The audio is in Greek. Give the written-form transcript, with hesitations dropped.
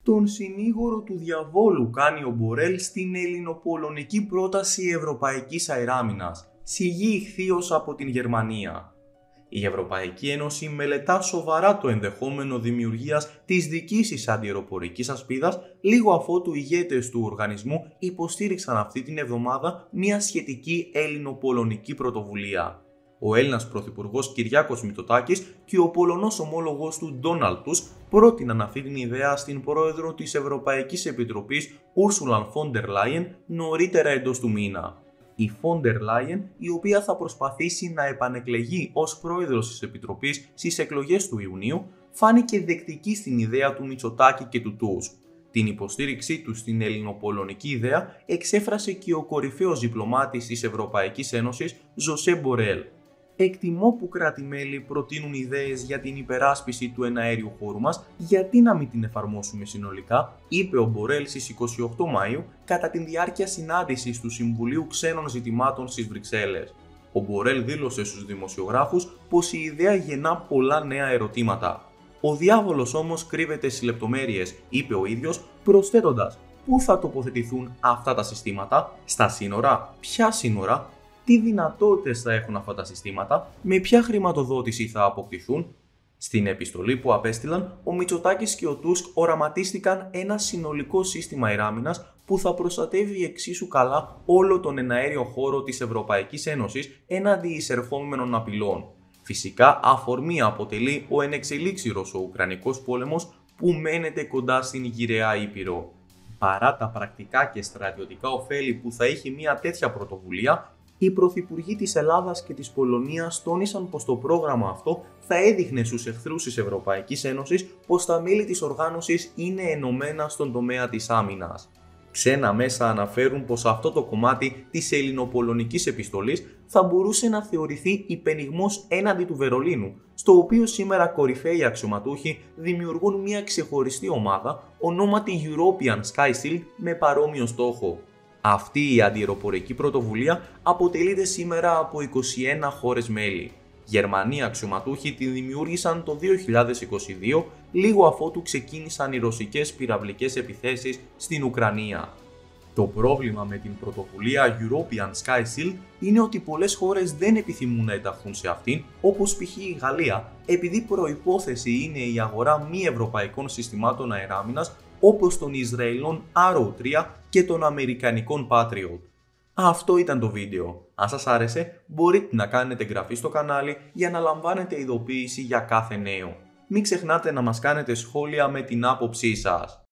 Τον συνήγορο του διαβόλου κάνει ο Μπορέλ στην ελληνοπολωνική πρόταση ευρωπαϊκής αεράμινας, σιγή ηχθείως από την Γερμανία. Η Ευρωπαϊκή Ένωση μελετά σοβαρά το ενδεχόμενο δημιουργίας της δικής της αντιαεροπορικής ασπίδας, λίγο αφότου οι ηγέτες του οργανισμού υποστήριξαν αυτή την εβδομάδα μια σχετική ελληνοπολωνική πρωτοβουλία. Ο Έλληνας Πρωθυπουργός Κυριάκος Μητσοτάκης και ο Πολωνός ομόλογος του Ντόναλντ Τούσκ πρότειναν αυτή την ιδέα στην πρόεδρο της Ευρωπαϊκής Επιτροπής Ursula von der Leyen νωρίτερα εντός του μήνα. Η von der Leyen, η οποία θα προσπαθήσει να επανεκλεγεί ως πρόεδρος της Επιτροπής στις εκλογές του Ιουνίου, φάνηκε δεκτική στην ιδέα του Μητσοτάκη και του Τούσκ. Την υποστήριξή του στην ελληνοπολωνική ιδέα εξέφρασε και ο κορυφαίος διπλωμάτης της Ευρωπαϊκής Ένωσης, Ζωσέ Μπορέλ. Εκτιμώ που κράτη-μέλη προτείνουν ιδέες για την υπεράσπιση του εναέριου χώρου μας, γιατί να μην την εφαρμόσουμε συνολικά, είπε ο Μπορέλ στις 28 Μαΐου κατά τη διάρκεια συνάντησης του Συμβουλίου Ξένων Ζητημάτων στις Βρυξέλλες. Ο Μπορέλ δήλωσε στους δημοσιογράφους πως η ιδέα γεννά πολλά νέα ερωτήματα. Ο διάβολος όμως κρύβεται στις λεπτομέρειες, είπε ο ίδιος, προσθέτοντας: πού θα τοποθετηθούν αυτά τα συστήματα, στα σύνορα, ποια σύνορα, τι δυνατότητες θα έχουν αυτά τα συστήματα, με ποια χρηματοδότηση θα αποκτηθούν. Στην επιστολή που απέστειλαν, ο Μητσοτάκης και ο Τούσκ οραματίστηκαν ένα συνολικό σύστημα αεράμινας που θα προστατεύει εξίσου καλά όλο τον εναέριο χώρο της Ευρωπαϊκής Ένωσης έναντι εισερχόμενων απειλών. Φυσικά, αφορμή αποτελεί ο ενεξελίξηρος ο Ουκρανικός πόλεμος που μένεται κοντά στην γυραιά Ήπειρο. Παρά τα πρακτικά και στρατιωτικά ωφέλη που θα είχε μια τέτοια πρωτοβουλία, οι πρωθυπουργοί της Ελλάδας και της Πολωνίας τόνισαν πως το πρόγραμμα αυτό θα έδειχνε στους εχθρούς της Ευρωπαϊκής Ένωσης πως τα μέλη της οργάνωσης είναι ενωμένα στον τομέα της άμυνας. Ξένα μέσα αναφέρουν πως αυτό το κομμάτι της ελληνοπολωνικής επιστολής θα μπορούσε να θεωρηθεί υπενιγμός έναντι του Βερολίνου, στο οποίο σήμερα κορυφαίοι αξιωματούχοι δημιουργούν μια ξεχωριστή ομάδα ονόματι European Sky Shield με παρόμοιο στόχο. Αυτή η αντιαεροπορική πρωτοβουλία αποτελείται σήμερα από 21 χώρες μέλη. Γερμανοί αξιωματούχοι τη δημιούργησαν το 2022, λίγο αφότου ξεκίνησαν οι ρωσικές πυραυλικές επιθέσεις στην Ουκρανία. Το πρόβλημα με την πρωτοβουλία European Sky Shield είναι ότι πολλές χώρες δεν επιθυμούν να ενταχθούν σε αυτήν, όπως π.χ. η Γαλλία, επειδή προϋπόθεση είναι η αγορά μη ευρωπαϊκών συστημάτων αεράμινας όπως των Ισραηλών Arrow 3 και των Αμερικανικών Patriot. Αυτό ήταν το βίντεο. Αν σας άρεσε, μπορείτε να κάνετε εγγραφή στο κανάλι για να λαμβάνετε ειδοποίηση για κάθε νέο. Μην ξεχνάτε να μας κάνετε σχόλια με την άποψή σας.